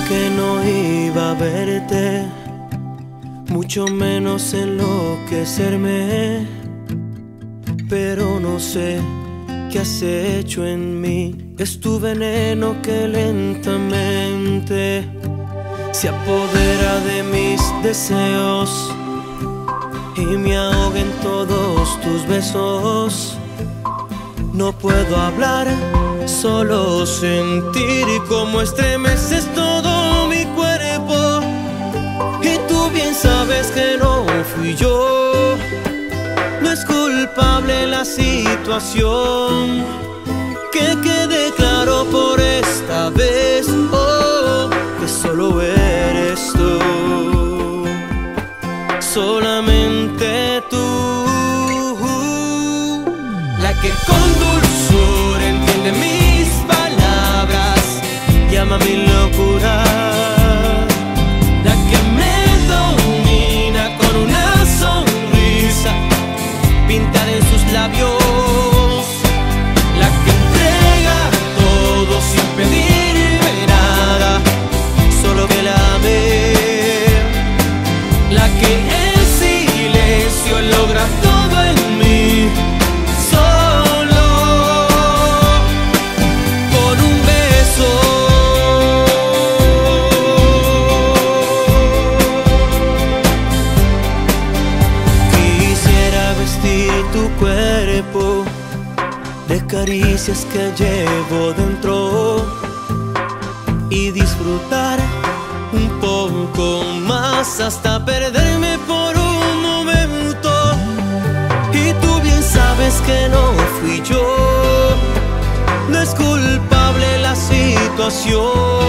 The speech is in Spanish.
que no iba a verte, mucho menos enloquecerme, pero no sé qué has hecho en mí. Es tu veneno que lentamente se apodera de mis deseos y me ahoga en todos tus besos. No puedo hablar, solo sentir cómo estremeces todo mi cuerpo. Y tú bien sabes que no fui yo, no es culpable la situación. Que quede claro por esta vez, oh, que solo eres tú, solamente tú, la que con dulzura entiende mis palabras, llama mi locura, la que me domina con una sonrisa pintada en sus labios, la que entrega todo sin pedirme nada, solo que la ame, la que en silencio logra todo en mí, solo con un beso. Quisiera vestir tu cuerpo de caricias que llevo dentro y disfrutar un poco más hasta perderme por un momento. Y tú bien sabes que no fui yo, no es culpable la situación.